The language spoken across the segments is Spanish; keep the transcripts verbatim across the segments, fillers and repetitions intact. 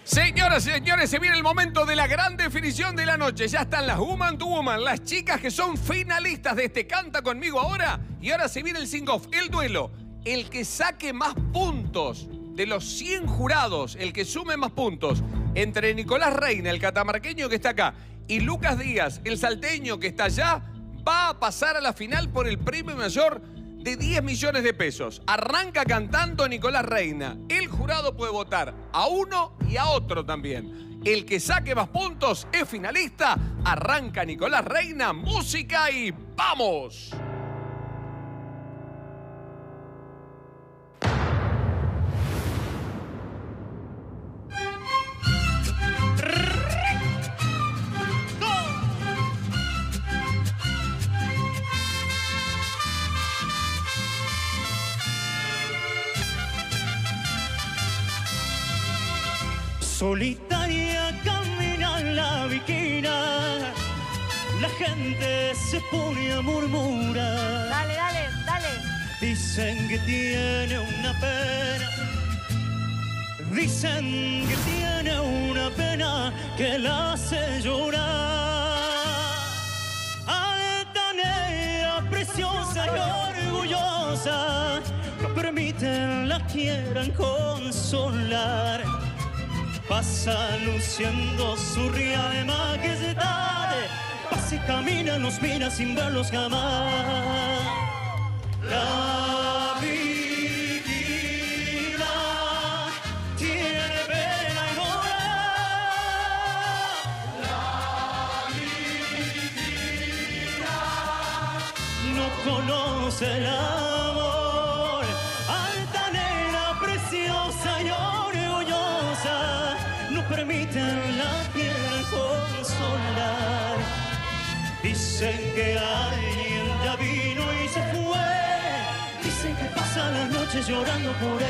Señoras y señores, se viene el momento de la gran definición de la noche. Ya están las Woman to Woman, las chicas que son finalistas de este Canta Conmigo Ahora. Y ahora se viene el sing-off, el duelo. El que saque más puntos de los cien jurados, el que sume más puntos, entre Nicolás Reina, el catamarqueño que está acá, y Lucas Díaz, el salteño que está allá, va a pasar a la final por el premio mayor de diez millones de pesos. Arranca cantando Nicolás Reina. El jurado puede votar a uno y a otro también. El que saque más puntos es finalista. Arranca Nicolás Reina, música y ¡vamos! Solitaria camina en la viquina, la gente se pone a murmurar. Dale, dale, dale. Dicen que tiene una pena, dicen que tiene una pena que la hace llorar. Altanera, preciosa y orgullosa, no permiten la quieran consolar. Pasa luciendo su real majestad, pasa y camina, nos mira sin verlos jamás. La viquina tiene pena y moral. La viquina no conoce el amor. Altanera, preciosa y orgullosa, no permiten la piedra consolar. Dicen que alguien ya vino y se fue. Dicen que pasa las noches llorando por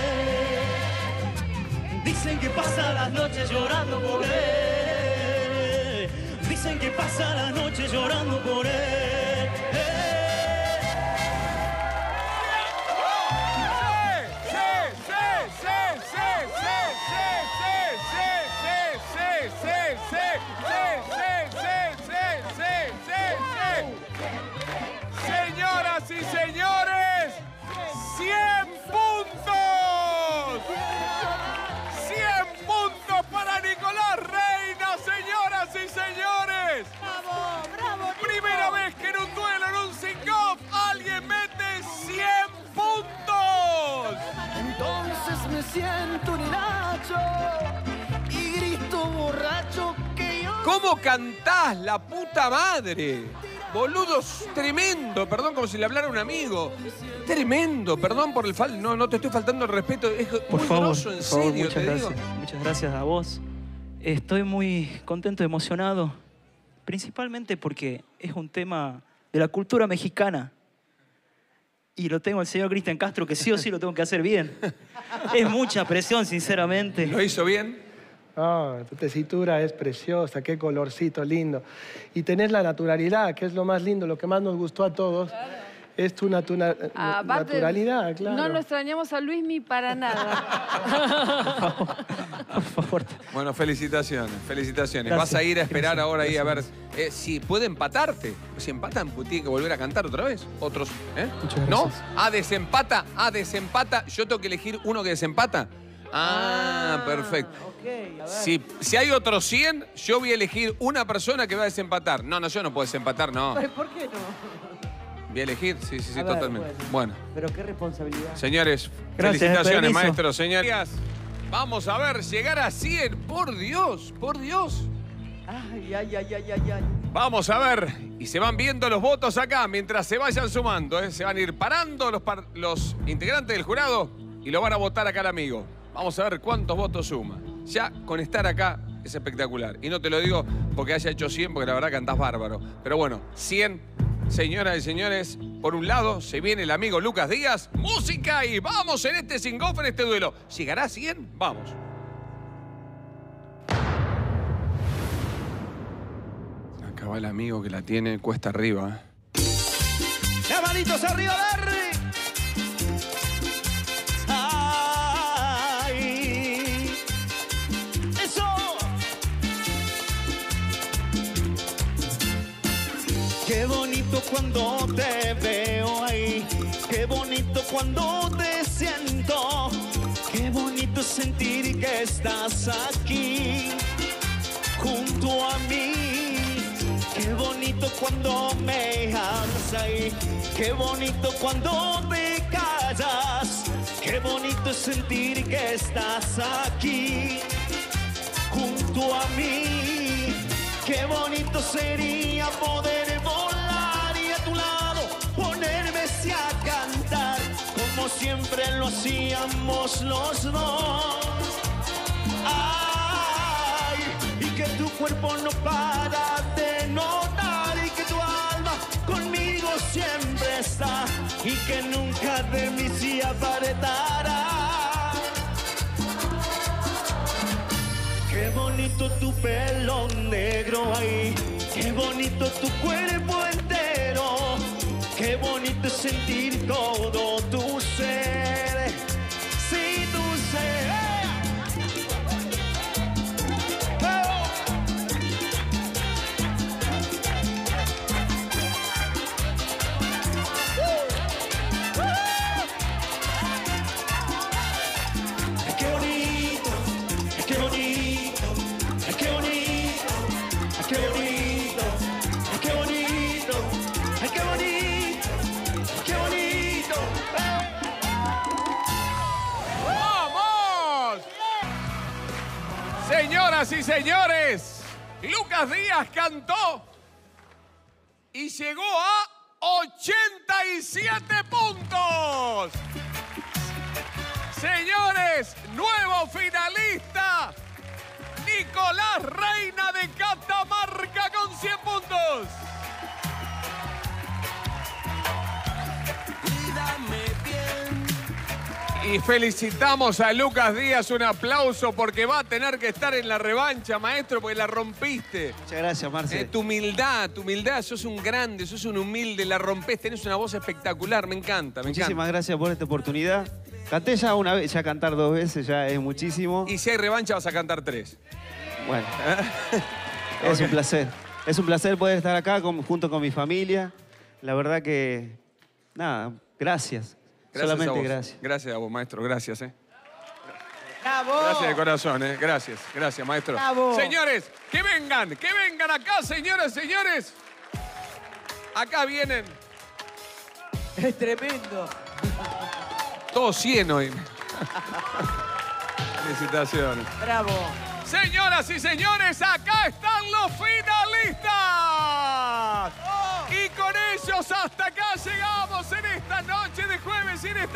él. Dicen que pasa las noches llorando por él. Dicen que pasa las noches llorando por él. Señoras y señores, cien puntos. cien puntos para Nicolás Reina, señoras y señores. Bravo, bravo, Nico. Primera vez que en un duelo, en un sing-off, alguien mete cien puntos. Entonces me siento un Nacho y grito borracho que yo... ¿Cómo cantás, la puta madre? Boludos, tremendo, perdón, como si le hablara a un amigo. Tremendo, perdón por el fal... No, no te estoy faltando el respeto, es Por muy favor, grosso, en por favor, serio, muchas te gracias. digo. Muchas gracias a vos. Estoy muy contento, emocionado, principalmente porque es un tema de la cultura mexicana. Y lo tengo el señor Cristian Castro, que sí o sí lo tengo que hacer bien. Es mucha presión, sinceramente. ¿Lo hizo bien? Ah, tu tesitura es preciosa, qué colorcito lindo. Y tenés la naturalidad, que es lo más lindo, lo que más nos gustó a todos. Claro. Es tu natura Aparte, naturalidad, claro. No lo extrañamos a Luismi para nada. Por favor. Por favor. Bueno, felicitaciones, felicitaciones. Gracias. Vas a ir a esperar Gracias. ahora ahí a ver Gracias. eh, si puede empatarte. Si empatan, pues tiene que volver a cantar otra vez. Otros, ¿eh? Muchas ¿No? gracias. Ah, desempata, ah, desempata. Yo tengo que elegir uno que desempata. Ah, Ah, perfecto. ok, a ver. Si, si hay otros cien, yo voy a elegir una persona que va a desempatar. No, no, yo no puedo desempatar, no. ¿Por qué no? Voy a elegir, sí, sí, sí, A ver, totalmente. bueno. Bueno, Pero qué responsabilidad. señores, Gracias, felicitaciones, permiso. maestros, señorías. Vamos a ver, llegar a cien. Por Dios, por Dios. Ay, ay, ay, ay, ay, ay. Vamos a ver. Y se van viendo los votos acá mientras se vayan sumando. ¿eh? Se van a ir parando los, par- los integrantes del jurado y lo van a votar acá al amigo. Vamos a ver cuántos votos suma. Ya con estar acá es espectacular. Y no te lo digo porque haya hecho cien, porque la verdad cantás bárbaro. Pero bueno, cien, señoras y señores. Por un lado se viene el amigo Lucas Díaz. Música y vamos en este sing-off, en este duelo. ¿Llegará a cien? Vamos. Acá va el amigo que la tiene cuesta arriba. ¡Las manitos arriba, Larry! ¡Ay! ¡Eso! Qué bonito cuando te veo ahí, qué bonito cuando te siento, qué bonito sentir que estás aquí junto a mí. Qué bonito cuando me hablas ahí, qué bonito cuando te callas, qué bonito sentir que estás aquí junto a mí. Qué bonito sería poder volar y a tu lado ponerme así a cantar, como siempre lo hacíamos los dos. Ay, y que tu cuerpo no para de notar y que tu alma conmigo siempre está y que nunca de mí se apartará. Qué bonito tu pelo negro ahí, qué bonito tu cuerpo entero, qué bonito es sentir todo tu ser, sí, tu ser. Oh. Qué bonito, qué bonito. Qué bonito, qué bonito, qué bonito, qué bonito, qué bonito. ¡Vamos! Señoras y señores, Lucas Díaz cantó y llegó a ochenta y siete puntos. Señores, nuevo finalista. Nicolás Reina de Catamarca con cien puntos. Y felicitamos a Lucas Díaz, un aplauso porque va a tener que estar en la revancha, maestro, porque la rompiste. Muchas gracias, Marce. Eh, tu humildad, tu humildad, sos un grande, sos un humilde, la rompés, tenés una voz espectacular, me encanta, me Muchísimas encanta. gracias por esta oportunidad. Canté ya una vez, ya cantar dos veces ya es muchísimo. Y si hay revancha vas a cantar tres. Bueno, es Ok. un placer. Es un placer poder estar acá con- junto con mi familia. La verdad que, nada, gracias. Gracias Solamente a vos. gracias. Gracias a vos, maestro, gracias, eh. ¡Bravo! Gracias de corazón, ¿eh? Gracias, gracias, maestro. Bravo. Señores, que vengan, que vengan acá, señoras, señores. Acá vienen Es tremendo. todos cien hoy. Felicitaciones. Bravo. Señoras y señores, acá están los finalistas. Y con ellos hasta acá llegamos en esta noche de jueves y en esta